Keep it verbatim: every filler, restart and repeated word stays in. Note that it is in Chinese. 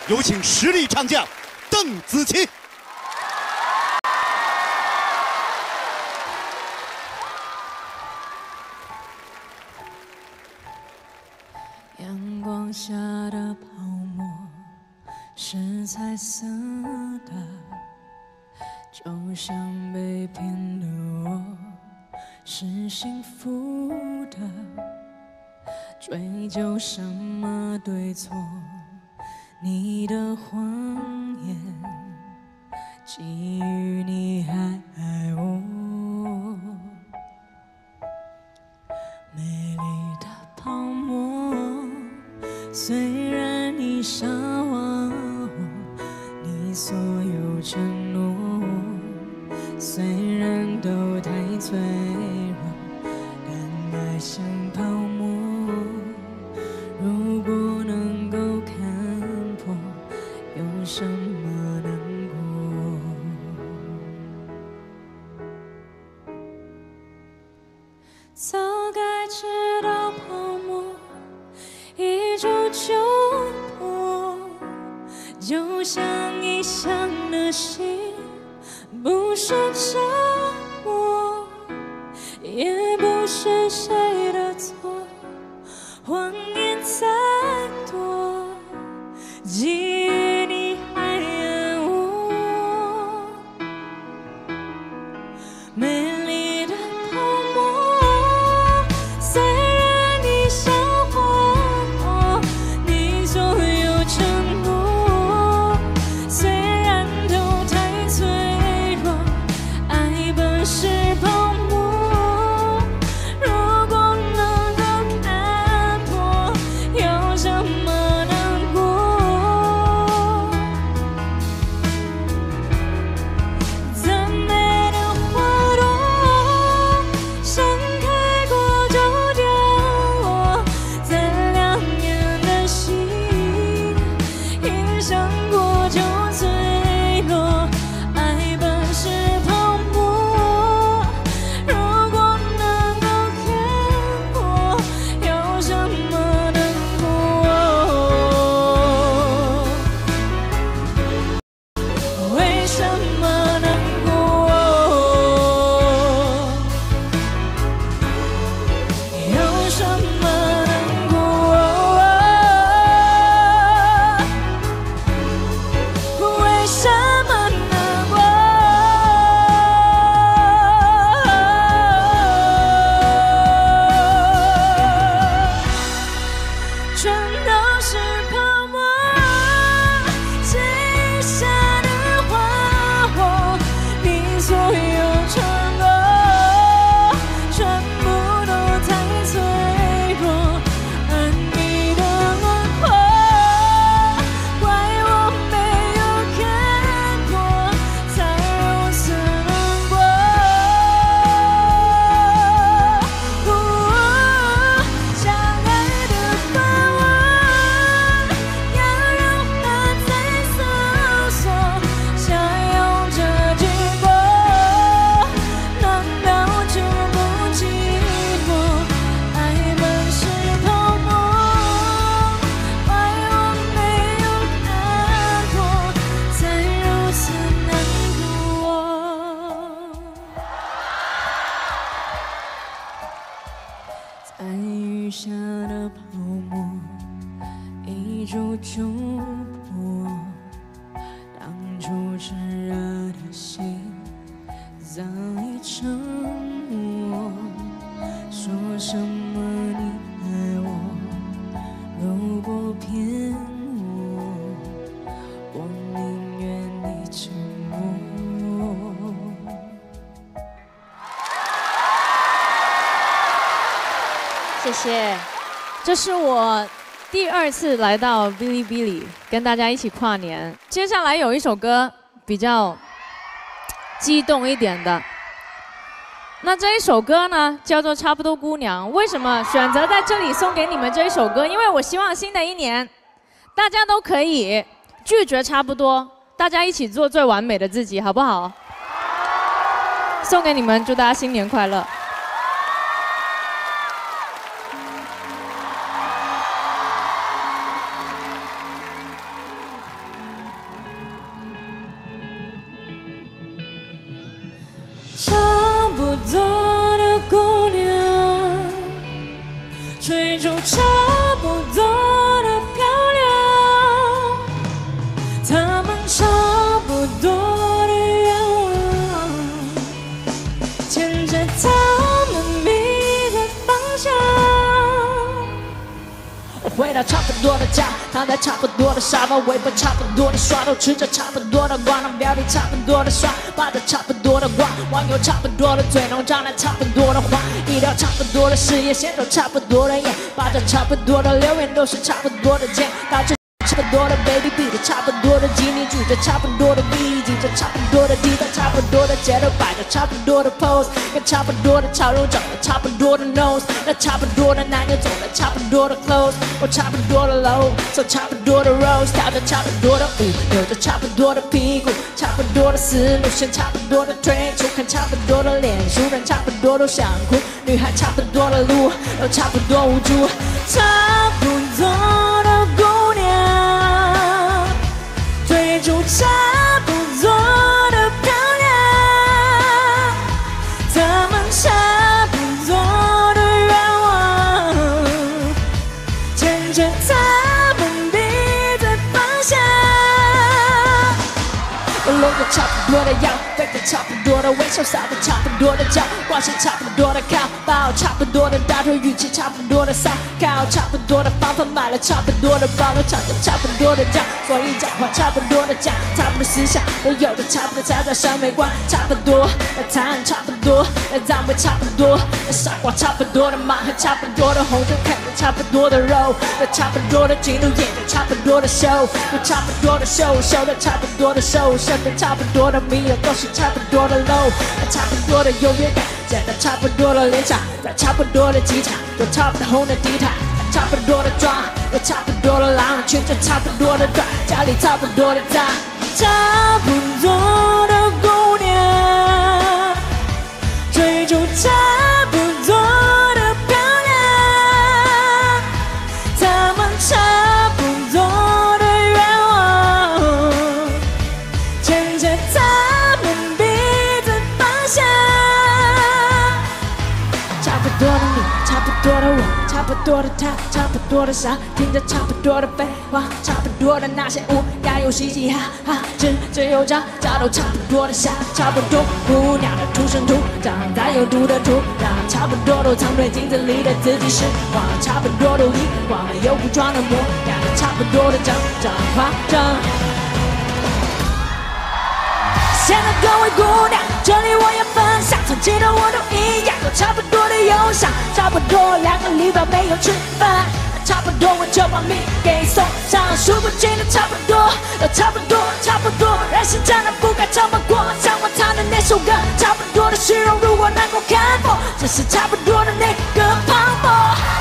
有请实力唱将邓紫棋。 阳光下的泡沫是彩色的，就像被骗的我是幸福的。追究什么对错？你的谎言，基于你还爱我。美丽的泡沫。 虽然你傻忘我，你所有承诺，虽然都太脆弱，但爱像泡沫。如果能够看破，有什么难过？早该知道泡沫。 一触就破，就像异乡的心，不是折磨，也不是谁的错。谎言再多，基于你还爱我。美丽的泡沫，虽然你想。 谢谢，这是我第二次来到哔哩哔哩，跟大家一起跨年。接下来有一首歌比较激动一点的，那这一首歌呢叫做《差不多姑娘》。为什么选择在这里送给你们这一首歌？因为我希望新的一年，大家都可以拒绝差不多，大家一起做最完美的自己，好不好？送给你们，祝大家新年快乐。 不多的家，躺在差不多的沙发，尾巴差不多的刷，都吃着差不多的瓜，让标题差不多的刷，骂着差不多的话，网友差不多的嘴，弄渣男差不多的话，一聊差不多的事业，先手差不多的眼，发着差不多的留言，都是差不多的钱，导致。差不多的 baby 比着差不多的吉，你举着差不多的 V， 举着差不多的 D， 在差不多的节奏摆着差不多的 pose， 跟差不多的潮流长得差不多的 nose， 那差不多的男友走了差不多的 clothes， 我差不多的 low， 走差不多的 rose， 跳着差不多的舞，扭着差不多的屁股，差不多的思路线，差不多的推出，看差不多的脸，熟人差不多都想哭，女孩差不多的路，都差不多无助，差不多的姑娘。追逐差不多的漂亮，他们差不多的愿望，牵着他们彼此方向。我搂着差不多的腰，对着差不多的微笑，撒着差不多的脚，挂上差不多的靠，抱差不多的大腿，语气差不多的骚，靠差不多的方法，买了差不多的包，都唱着差不多的调，所以讲话差不多的讲，差不多思想都有着差不多才叫审美观，差不多那谈差不多，那赞美差不多，那傻瓜差不多的马和差不多的红就看着差不多的肉，那差不多的镜头演着差不多的秀，有差不多的秀秀的差不多的瘦，身边差不多的迷友都是差不多的 low， 那差不多的优越感，见到差不多的脸上，在差不多的机场，有差不多红的地毯。差不多的妆，有差不多的狼，裙子差不多的短，家里差不多的脏，差不多的姑娘，追逐差不多的漂亮，他们差不多的愿望，牵着他们彼此方向，差不多的你，差不多的我。差不多的他，差不多的傻，听着差不多的废话，差不多的那些乌鸦又嘻嘻哈哈，吱吱有喳喳都差不多的瞎，差不多姑娘的土生土长，带有毒的土壤，差不多都藏对镜子里的自己是谎，差不多都遗忘了有武装的模样，差不多的张张夸张。现在各位姑娘，这里我也分享，曾经的我都一样，有差不多的忧伤，差不多两个礼拜没有吃饭，差不多我就把命给送上，数不清的差不多，都差不多，差不多，人生真的不该这么过，像我唱的那首歌，差不多的虚荣，如果能够看破，这是差不多的那个泡沫。